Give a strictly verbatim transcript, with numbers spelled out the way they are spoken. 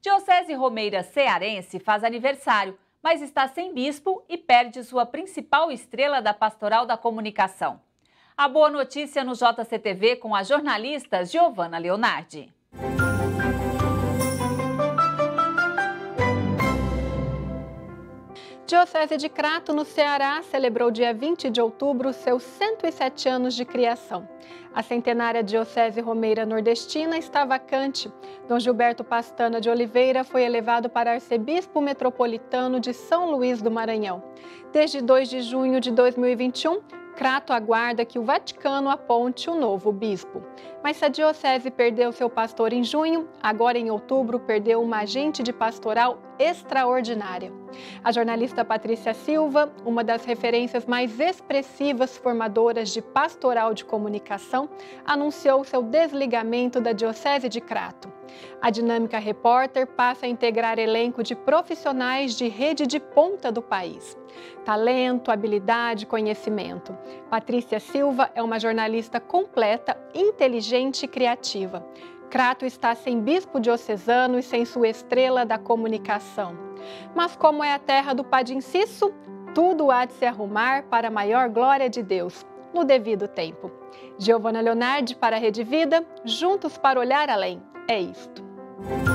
Diocese Romeira Cearense faz aniversário, mas está sem bispo e perde sua principal estrela da Pastoral da Comunicação. A boa notícia no J C T V com a jornalista Giovana Leonardi. Diocese de Crato, no Ceará, celebrou dia vinte de outubro seus cento e sete anos de criação. A centenária Diocese Romeira Nordestina está vacante. Dom Gilberto Pastana de Oliveira foi elevado para arcebispo metropolitano de São Luís do Maranhão. Desde dois de junho de dois mil e vinte e um, Crato aguarda que o Vaticano aponte o novo bispo. Mas se a diocese perdeu seu pastor em junho, agora em outubro perdeu uma agente de pastoral extraordinária. A jornalista Patrícia Silva, uma das referências mais expressivas formadoras de pastoral de comunicação, anunciou seu desligamento da Diocese de Crato. A Dinâmica Repórter passa a integrar elenco de profissionais de rede de ponta do país. Talento, habilidade, conhecimento. Patrícia Silva é uma jornalista completa, inteligente e criativa. Crato está sem bispo diocesano e sem sua estrela da comunicação. Mas como é a terra do Padinciço, tudo há de se arrumar para a maior glória de Deus, no devido tempo. Giovana Leonardi para a Rede Vida, juntos para olhar além. É isto.